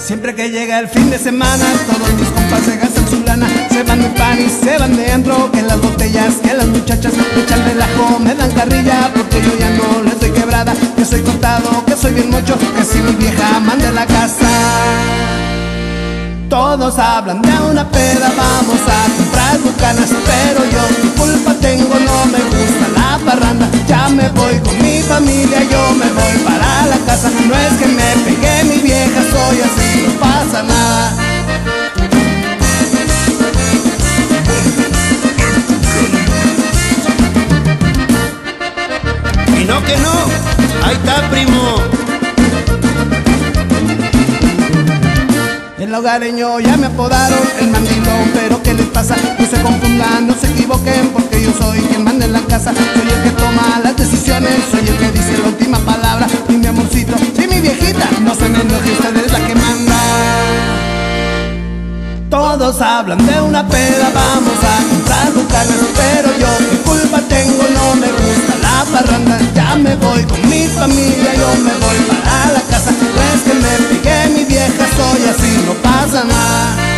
Siempre que llega el fin de semana, todos mis compas se gastan su lana. Se van de party, se van de antro, que las botellas, que las muchachas me echan relajo, me dan carrilla, porque yo ya no les doy quebrada. Que soy cortado, que soy bien mocho, que si mi vieja manda a la casa. Todos hablan de una peda, vamos a comprar bucanas, pero yo qué culpa tengo, no me gusta la parranda. Ya me voy con mi familia, yo me voy para la casa. No es que me pegué mi vieja, soy así, no pasa nada. Y no que no, ahí está, primo. El hogareño ya me apodaron el mandilón, pero ¿qué les pasa? No se confundan, no se equivoquen, porque yo soy quien manda en la casa. Soy el que toma las decisiones, soy el que dice la última palabra. Y mi amorcito, sí, mi viejita, no se me enoje, usted es la que manda. Todos hablan de una peda, vamos a comprar bucanas, pero yo qué culpa tengo, no me gusta la parranda. Ya me voy con mi familia, yo me voy para la casa. No es que me pegué mi vieja, soy así, no pasa nada.